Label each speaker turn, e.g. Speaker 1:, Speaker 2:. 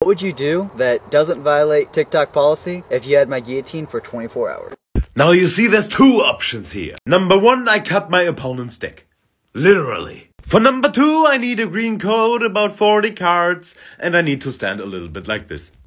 Speaker 1: What would you do that doesn't violate TikTok policy if you had my guillotine for 24 hours?
Speaker 2: Now you see there's two options here. Number one, I cut my opponent's deck. Literally. For number two, I need a green code, about 40 cards, and I need to stand a little bit like this.